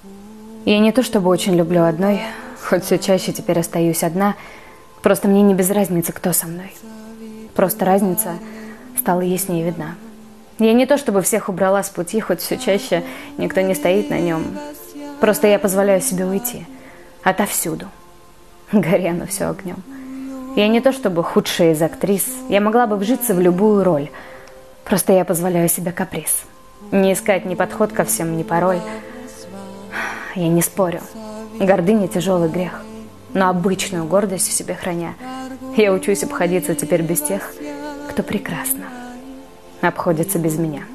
Я не то чтобы очень люблю одной, хоть все чаще теперь остаюсь одна, просто мне не без разницы, кто со мной. Просто разница стала яснее видна. Я не то чтобы всех убрала с пути, хоть все чаще никто не стоит на нем. Просто я позволяю себе уйти. Отовсюду. Гори оно все огнем. Я не то чтобы худшая из актрис. Я могла бы вжиться в любую роль. Просто я позволяю себе каприз. Не искать ни подход ко всем, ни пароль. Я не спорю. Гордыня – тяжелый грех. Но обычную гордость в себе храня, я учусь обходиться теперь без тех, кто прекрасно обходится без меня.